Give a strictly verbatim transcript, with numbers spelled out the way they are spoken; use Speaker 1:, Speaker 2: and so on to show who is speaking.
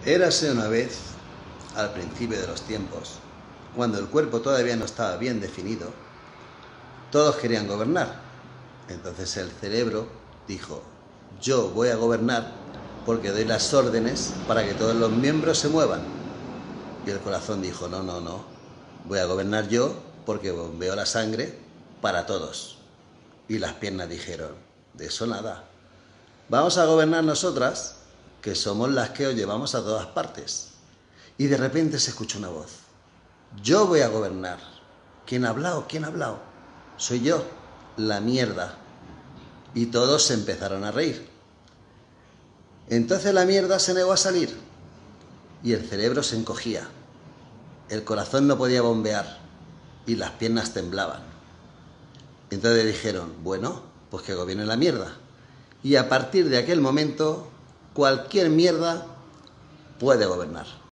Speaker 1: Érase una vez, al principio de los tiempos, cuando el cuerpo todavía no estaba bien definido, todos querían gobernar. Entonces el cerebro dijo: yo voy a gobernar porque doy las órdenes para que todos los miembros se muevan. Y el corazón dijo: no, no, no, voy a gobernar yo porque bombeo la sangre para todos. Y las piernas dijeron: de eso nada, vamos a gobernar nosotras, que somos las que os llevamos a todas partes. Y de repente se escuchó una voz: yo voy a gobernar. ¿Quién ha hablado? ¿Quién ha hablado? Soy yo, la mierda. Y todos se empezaron a reír. Entonces la mierda se negó a salir y el cerebro se encogía. El corazón no podía bombear y las piernas temblaban. Entonces dijeron: bueno, pues que gobierne la mierda. Y a partir de aquel momento, cualquier mierda puede gobernar.